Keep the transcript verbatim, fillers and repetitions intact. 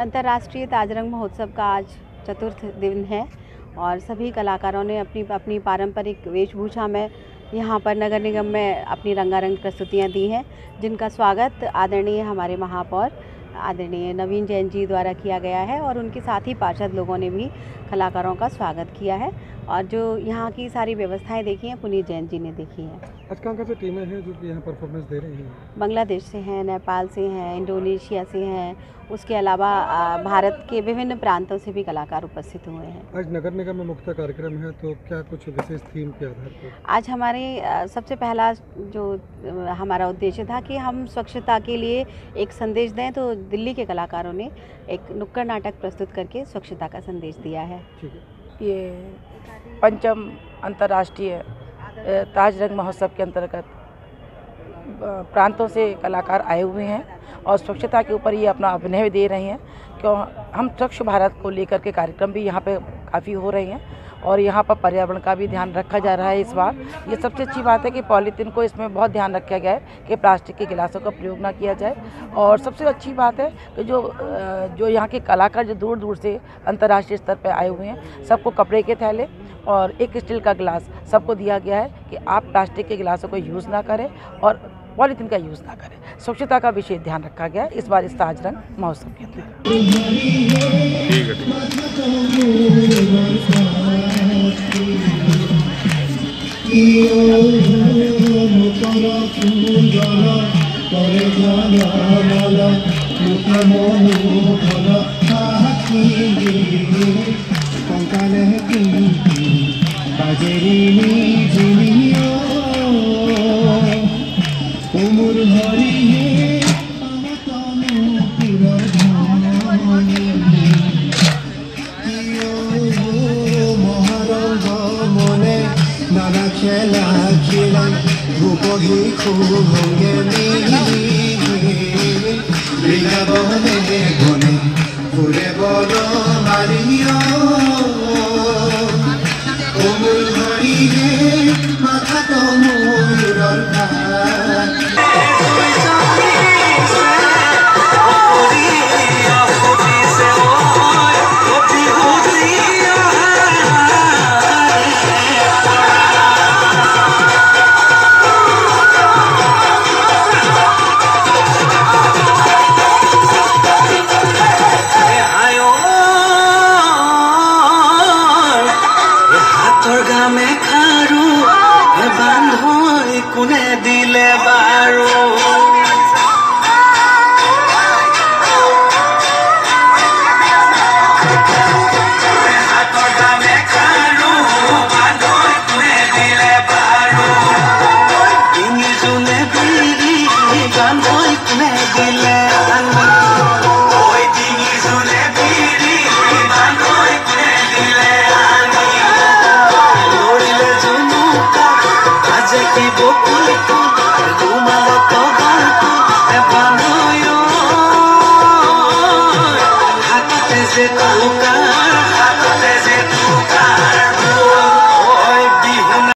अंतर्राष्ट्रीय ताजरंग महोत्सव का आज चतुर्थ दिन है और सभी कलाकारों ने अपनी अपनी पारंपरिक वेशभूषा में यहाँ पर नगर निगम में अपनी रंगारंग प्रस्तुतियाँ दी हैं, जिनका स्वागत आदरणीय हमारे महापौर आदरणीय नवीन जैन जी द्वारा किया गया है और उनके साथ ही पार्षद लोगों ने भी कलाकारों का स्वागत किया है। और जो यहाँ की सारी व्यवस्थाएं देखी हैं पुनीत जैन जी ने देखी हैं। आज कहाँ कहाँ से टीमें हैं जो कि यहाँ परफॉर्मेंस दे रही हैं? बांग्लादेश से हैं, नेपाल से हैं, इंडोनेशिया से हैं, उसके अलावा भारत के विभिन्न प्रांतों से भी कलाकार उपस्थित हुए हैं। आज नगर निगम में मुख्य कार्यक्रम है, तो क्या कुछ विशेष थीम के आधार पर? आज हमारे सबसे पहला जो हमारा उद्देश्य था कि हम स्वच्छता के लिए एक संदेश दें, तो दिल्ली के कलाकारों ने एक नुक्कड़ नाटक प्रस्तुत करके स्वच्छता का संदेश दिया है। ठीक है। ये पंचम अंतर्राष्ट्रीय ताजरंग महोत्सव के अंतर्गत प्रांतों से कलाकार आए हुए हैं और स्वच्छता के ऊपर ये अपना अभिनय दे रहे हैं। क्यों हम स्वच्छ भारत को लेकर के कार्यक्रम भी यहाँ पे काफ़ी हो रहे हैं और यहाँ पर पर्यावरण का भी ध्यान रखा जा रहा है। इस बार ये सबसे अच्छी बात है कि पॉलीथीन को इसमें बहुत ध्यान रखा गया है कि प्लास्टिक के गिलासों का प्रयोग ना किया जाए। और सबसे अच्छी बात है कि जो जो यहाँ के कलाकार जो दूर दूर से अंतर्राष्ट्रीय स्तर पर आए हुए हैं, सबको कपड़े के थैले और एक स्टील का गिलास सबको दिया गया है कि आप प्लास्टिक के गिलासों को यूज़ ना करें और पॉलीथीन का यूज़ ना करें। स्वच्छता का विशेष ध्यान रखा गया है इस बार इस ताजरंग महोत्सव के अंदर। খেলা খেলাই রূপহী খুব ভঙ্গে বৃন্দাবনে বনে ঘুরে বল মারিও কোমল ঘড়ি হে মাথা তো ময়ূরর কোনে দিলে বারো হাতৰ গামে খাৰু বান্ধৈ কোনে দিলে বারো ডিঙি জোনে বিৰি বান্ধৈ কোনে দিলে ওই ডিঙি জোনে বিৰি বান্ধৈ কোনে দিলে লৰিলে জুনুকা আজি কি বকুল তোমার তো